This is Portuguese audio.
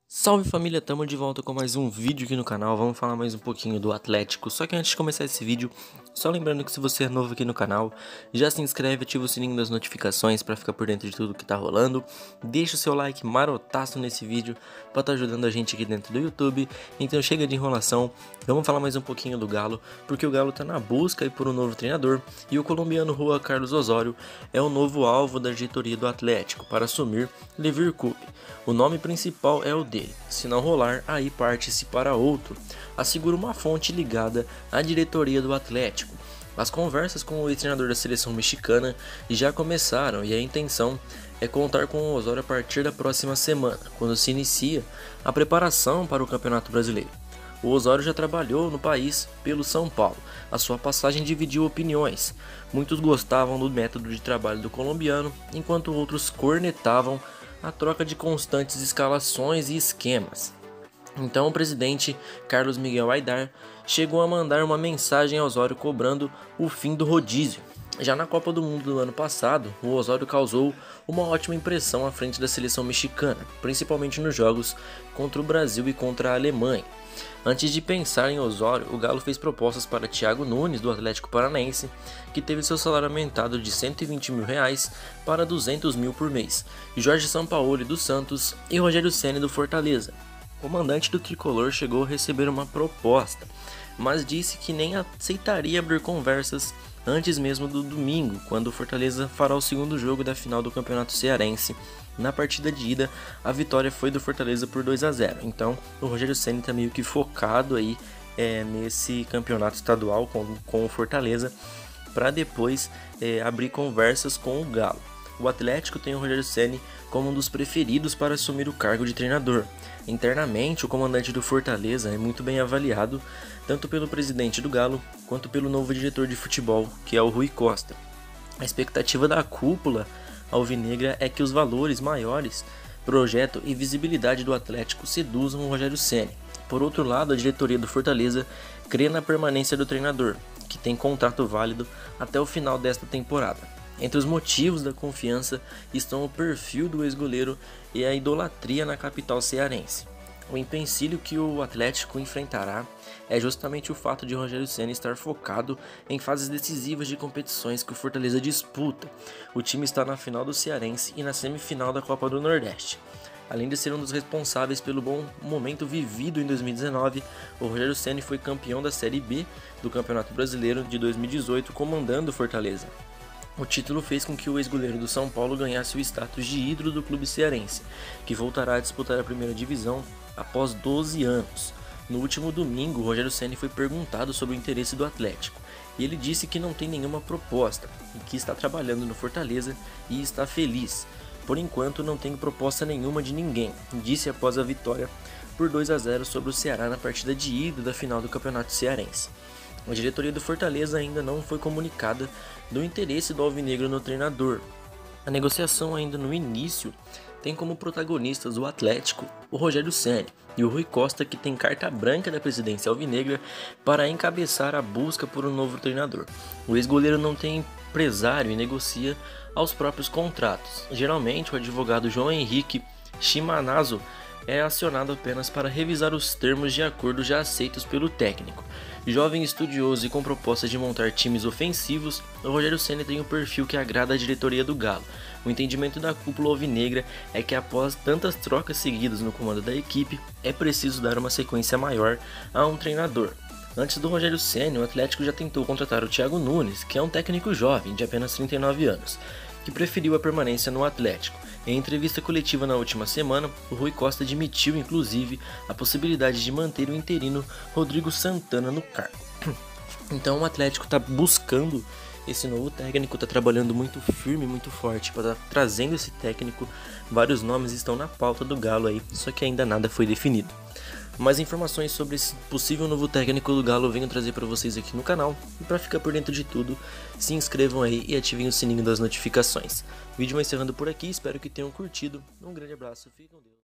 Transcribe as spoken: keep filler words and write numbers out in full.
Salve família, tamo de volta com mais um vídeo aqui no canal. Vamos falar mais um pouquinho do Atlético. Só que antes de começar esse vídeo, só lembrando que se você é novo aqui no canal, já se inscreve, ativa o sininho das notificações para ficar por dentro de tudo que tá rolando. Deixa o seu like marotaço nesse vídeo para estar tá ajudando a gente aqui dentro do YouTube. Então chega de enrolação, vamos falar mais um pouquinho do Galo, porque o Galo tá na busca aí por um novo treinador e o colombiano Juan Carlos Osorio é o novo alvo da diretoria do Atlético para assumir Lever Cup. O nome principal é o dele, se não rolar, aí parte-se para outro, assegura uma fonte ligada à diretoria do Atlético. As conversas com o ex-treinador da seleção mexicana já começaram e a intenção é contar com o Osorio a partir da próxima semana, quando se inicia a preparação para o Campeonato Brasileiro. O Osorio já trabalhou no país pelo São Paulo. A sua passagem dividiu opiniões. Muitos gostavam do método de trabalho do colombiano, enquanto outros cornetavam a troca de constantes escalações e esquemas. Então o presidente Carlos Miguel Aydar chegou a mandar uma mensagem ao Osorio cobrando o fim do rodízio. Já na Copa do Mundo do ano passado, o Osorio causou uma ótima impressão à frente da seleção mexicana, principalmente nos jogos contra o Brasil e contra a Alemanha. Antes de pensar em Osorio, o Galo fez propostas para Thiago Nunes, do Atlético Paranaense, que teve seu salário aumentado de cento e vinte mil reais para duzentos mil por mês, Jorge Sampaoli, do Santos, e Rogério Ceni, do Fortaleza. O comandante do tricolor chegou a receber uma proposta, mas disse que nem aceitaria abrir conversas antes mesmo do domingo, quando o Fortaleza fará o segundo jogo da final do Campeonato Cearense. Na partida de ida, a vitória foi do Fortaleza por dois a zero, então o Rogério Ceni está meio que focado aí é, nesse campeonato estadual com, com o Fortaleza, para depois é, abrir conversas com o Galo. O Atlético tem o Rogério Ceni como um dos preferidos para assumir o cargo de treinador. Internamente, o comandante do Fortaleza é muito bem avaliado, tanto pelo presidente do Galo, quanto pelo novo diretor de futebol, que é o Rui Costa. A expectativa da cúpula alvinegra é que os valores maiores, projeto e visibilidade do Atlético seduzam o Rogério Ceni. Por outro lado, a diretoria do Fortaleza crê na permanência do treinador, que tem contrato válido até o final desta temporada. Entre os motivos da confiança estão o perfil do ex-goleiro e a idolatria na capital cearense. O empecilho que o Atlético enfrentará é justamente o fato de Rogério Ceni estar focado em fases decisivas de competições que o Fortaleza disputa. O time está na final do Cearense e na semifinal da Copa do Nordeste. Além de ser um dos responsáveis pelo bom momento vivido em dois mil e dezenove, o Rogério Ceni foi campeão da Série B do Campeonato Brasileiro de dois mil e dezoito, comandando o Fortaleza. O título fez com que o ex-goleiro do São Paulo ganhasse o status de ídolo do clube cearense, que voltará a disputar a primeira divisão após doze anos. No último domingo, Rogério Ceni foi perguntado sobre o interesse do Atlético, e ele disse que não tem nenhuma proposta, e que está trabalhando no Fortaleza e está feliz. Por enquanto não tenho proposta nenhuma de ninguém, disse após a vitória por dois a zero sobre o Ceará na partida de ida da final do Campeonato Cearense. A diretoria do Fortaleza ainda não foi comunicada do interesse do alvinegro no treinador. A negociação ainda no início tem como protagonistas o Atlético, o Rogério Ceni e o Rui Costa, que tem carta branca da presidência alvinegra para encabeçar a busca por um novo treinador. O ex-goleiro não tem empresário e negocia aos próprios contratos. Geralmente o advogado João Henrique Chimanazo é acionado apenas para revisar os termos de acordo já aceitos pelo técnico. Jovem, estudioso e com proposta de montar times ofensivos, o Rogério Ceni tem um perfil que agrada a diretoria do Galo. O entendimento da cúpula alvinegra é que após tantas trocas seguidas no comando da equipe, é preciso dar uma sequência maior a um treinador. Antes do Rogério Ceni, o Atlético já tentou contratar o Thiago Nunes, que é um técnico jovem de apenas trinta e nove anos, que preferiu a permanência no Atlético. Em entrevista coletiva na última semana, o Rui Costa admitiu inclusive a possibilidade de manter o interino Rodrigo Santana no cargo. Então o Atlético está buscando esse novo técnico, está trabalhando muito firme, muito forte para estar trazendo esse técnico. Vários nomes estão na pauta do Galo aí, só que ainda nada foi definido. Mais informações sobre esse possível novo técnico do Galo eu venho trazer para vocês aqui no canal. E para ficar por dentro de tudo, se inscrevam aí e ativem o sininho das notificações. O vídeo vai encerrando por aqui, espero que tenham curtido. Um grande abraço, fiquem com Deus.